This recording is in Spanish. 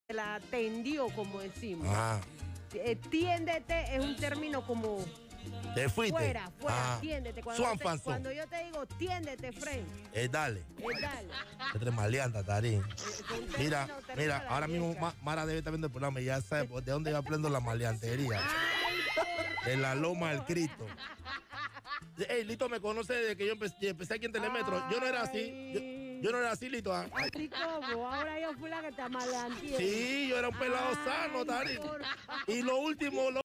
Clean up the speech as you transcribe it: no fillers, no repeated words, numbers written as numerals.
la tendió, como decimos. Ah, Tiéndete es un término como te fuiste. fuera, tiéndete. Cuando yo te digo tiéndete, Fred, Dale. dale. Este es maleanta, Tarín. Mira, término ahora mismo gallega. Mara debe estar viendo el programa y ya sabe de dónde yo aprendo la maleantería. De la Loma al Cristo. Ey, Lito me conoce desde que yo empecé aquí en Telemetro. Yo no era así. Yo no era así, Lito. Así como, ahora yo fui la que te amalanteé. Sí, yo era un pelado sano, Tarín. Y lo último,